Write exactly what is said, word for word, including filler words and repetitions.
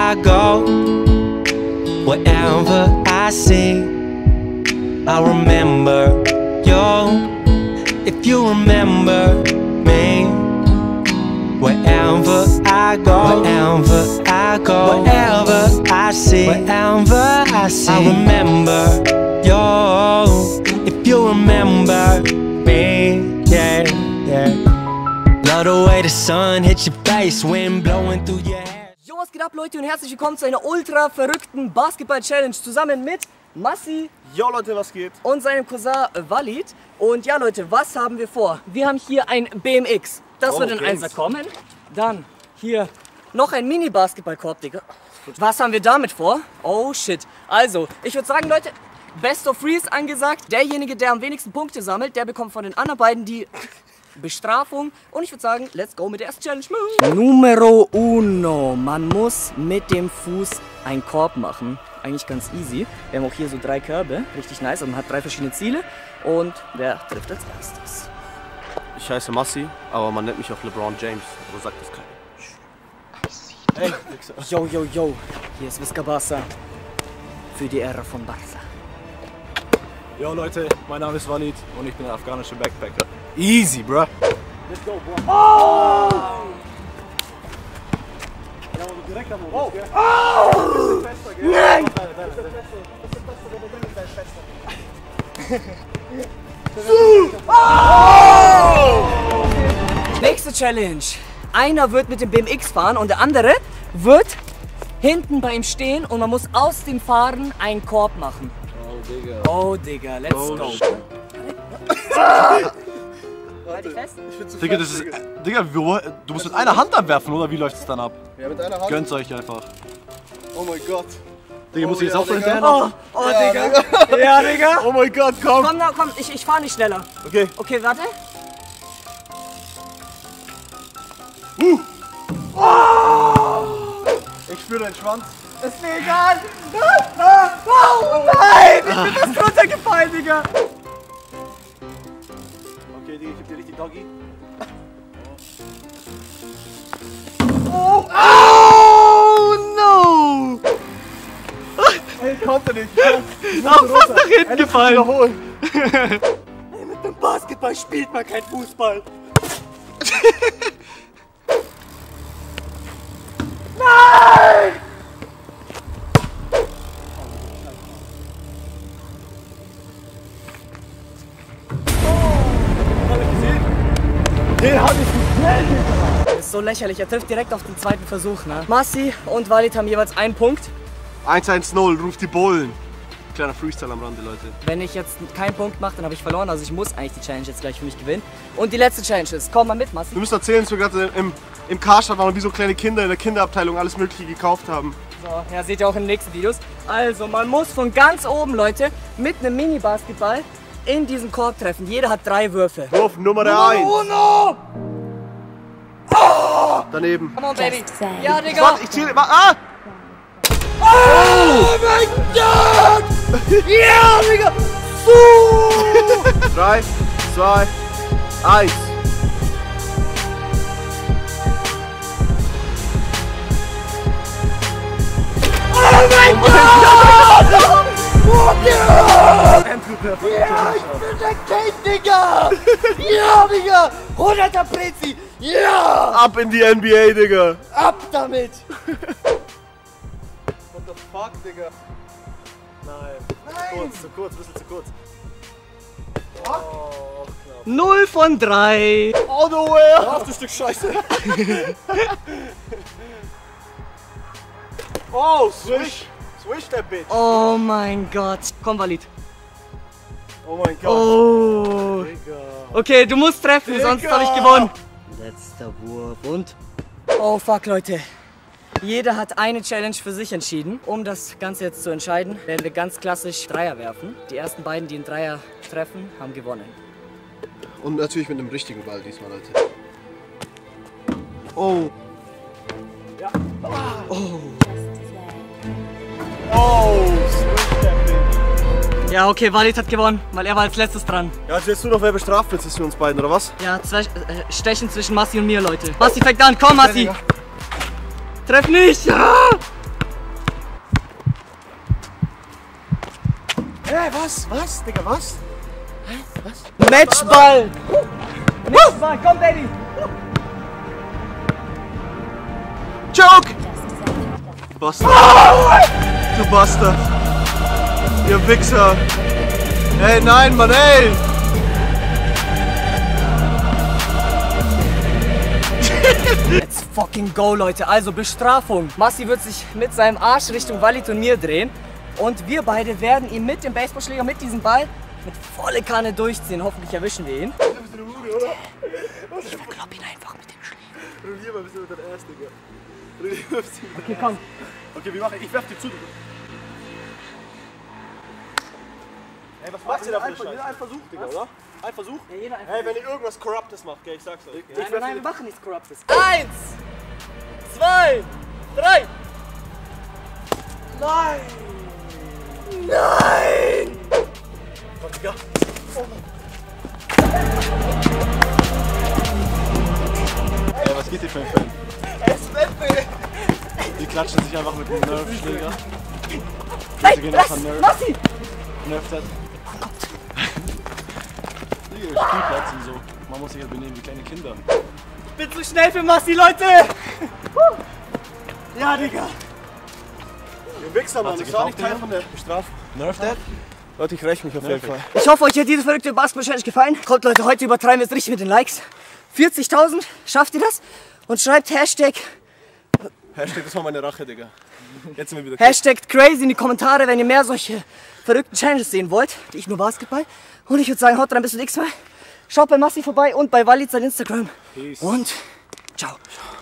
I go, wherever I see, I remember you. If you remember me, wherever I go, wherever I go, wherever I see, wherever I see, I remember you. If you remember me, yeah, yeah. Love the way the sun hits your face, wind blowing through your hair. Jo, was geht ab, Leute, und herzlich willkommen zu einer ultra verrückten Basketball-Challenge zusammen mit Massi. Jo, Leute, was geht? Und seinem Cousin Walid. Und ja, Leute, was haben wir vor? Wir haben hier ein B M X. Das Oh, wird in Games. Einser kommen. Dann hier noch ein Mini-Basketball-Korb, Digga. Was haben wir damit vor? Oh shit. Also, ich würde sagen, Leute, Best of Three ist angesagt. Derjenige, der am wenigsten Punkte sammelt, der bekommt von den anderen beiden die Bestrafung. Und ich würde sagen, let's go mit der ersten Challenge. Numero uno. Man muss mit dem Fuß einen Korb machen. Eigentlich ganz easy. Wir haben auch hier so drei Körbe. Richtig nice. Und man hat drei verschiedene Ziele. Und wer trifft als erstes? Ich heiße Massi, aber man nennt mich auch LeBron James. Oder sagt das keiner? Ey, Yo, yo, yo. Hier ist Visca Barca. Für die Ära von Barca. Yo Leute, mein Name ist Walid und ich bin ein afghanischer Backpacker. Easy, bruh. Let's go, bro. Oh! Ja, aber direkt am Oh! Gell? Oh! Fester, gell? Nein! Das ist der Beste, das ist der Beste. Nächste Challenge. Einer wird mit dem B M X fahren und der andere wird hinten bei ihm stehen und man muss aus dem Fahren einen Korb machen. Oh, Digga. Oh, Digga, let's Oh, go. shit. Halt dich fest. Ich bin zu Digga, das ist. Digga, wir, du musst mit einer Hand abwerfen, oder? Wie läuft es dann ab? Ja, mit einer Hand. Gönnt's euch einfach. Oh mein Gott. Digga, muss Oh, ich jetzt ja, auch so Digga. hinterher? Oh, oh, Digga. Ja, Digga. Oh mein Gott, komm. Komm, na, komm, ich, ich fahr nicht schneller. Okay. Okay, warte. Ich spüre deinen Schwanz. Ist mir egal. Oh nein, ich bin fast runtergefallen, Digga. Okay, Digga, ich geb dir richtig Doggy. Oh no. Ey, ich konnte nicht. Ich Auch fast nach hinten gefallen. Wiederholen. Ey, mit dem Basketball spielt man kein Fußball. Nein! Den hab ich geschnellt. Das ist so lächerlich, er trifft direkt auf den zweiten Versuch, ne? Massi und Walid haben jeweils einen Punkt. eins eins null, ruft die Bullen. Kleiner Freestyle am Rande, Leute. Wenn ich jetzt keinen Punkt mache, dann habe ich verloren. Also ich muss eigentlich die Challenge jetzt gleich für mich gewinnen. Und die letzte Challenge ist, komm mal mit, Massi. Wir müssen erzählen, dass wir gerade im, im Karstadt waren und wie so kleine Kinder in der Kinderabteilung alles Mögliche gekauft haben. So, ja, seht ihr auch in den nächsten Videos. Also, man muss von ganz oben, Leute, mit einem Mini-Basketball in diesen Korb treffen. Jeder hat drei Würfe. Wurf Nummer eins. Uno! Daneben. Come on, Baby. Ja, Digga. Warte, ich zähle. Ah! Oh mein Gott! Ja, Digga! drei, zwei, eins. Oh mein Gott! Andrew, perfekt. Ja, ich bin der King, Digga! Ja, Digga! hunderter Prezi! Ja! Ab in die N B A, Digga. Ab damit! What the fuck, Digga? Nein. Nein. Kurz, zu kurz, bisschen zu kurz. Oh, knapp. null von drei! All the way! Ach, du Stück Scheiße. Oh, swish. Swish der Bitch. Oh mein Gott! Komm, Walid. Oh mein Gott. Oh! Digga. Okay, du musst treffen, Digga. sonst habe ich gewonnen. Letzter Wurf und... Oh fuck, Leute. Jeder hat eine Challenge für sich entschieden. Um das Ganze jetzt zu entscheiden, werden wir ganz klassisch Dreier werfen. Die ersten beiden, die einen Dreier treffen, haben gewonnen. Und natürlich mit einem richtigen Ball diesmal, Leute. Oh. Ja. Oh. Oh, swish der Bitch. Ja, okay, Walid hat gewonnen, weil er war als letztes dran. Ja, also jetzt nur noch, wer bestraft wird, ist für uns beiden, oder was? Ja, zwei äh, Stechen zwischen Massi und mir, Leute. Massi fängt an, komm Massi! Treff nicht! Ja! Hä, was? Was? Digga, was? Hä? Was? Matchball! Matchball, komm, Daddy! Joke! Bastard. Du Bastard. Ihr Wichser. Ey, nein, Mann, ey! Let's fucking go, Leute. Also Bestrafung. Massi wird sich mit seinem Arsch Richtung Walid und mir drehen. Und wir beide werden ihn mit dem Baseballschläger, mit diesem Ball, mit volle Kanne durchziehen. Hoffentlich erwischen wir ihn. Ich verklopp ihn einfach mit dem Schläger. Rullier mal ein bisschen mit deinem Ass, Digga. Okay, komm. Okay, wir machen. Ich werf dir zu, Digga. Ey, was machst du da für eine Scheiße? Jeder ein Versuch, Digga, oder? Ein Versuch? Ja, jeder ein Hey, wenn ihr irgendwas Corruptes macht, gell, ich sag's euch. Nein, nein, wir machen nichts Corruptes. Eins, zwei, drei. Nein! Nein! Komm, Digga. Ey, was geht hier für ein Fan? Die klatschen sich einfach mit dem Nerf-Schläger. Hey, gehen lass, auf Nerf. Massi! Nerf-Tat. Digga, Spielplatz und so. Man muss sich halt benehmen wie kleine Kinder. Bin zu schnell für Massi, Leute! Ja, Digga. Ihr Wichser, Mann, das war nicht Teil von der Bestrafung. Nerf-Tat? Leute, ich räche mich auf jeden Fall. Ich hoffe, euch hat diese verrückte Basketball-Challenge gefallen. Kommt, Leute, heute übertreiben wir es richtig mit den Likes. vierzigtausend, schafft ihr das? Und schreibt Hashtag, Hashtag, das war meine Rache, Digga. Jetzt sind wir wieder Hashtag crazy in die Kommentare, wenn ihr mehr solche verrückten Challenges sehen wollt. Ich nur Basketball. Und ich würde sagen, haut rein, bis zum nächsten Mal. Schaut bei Massi vorbei und bei Walid sein Instagram. Peace. Und ciao.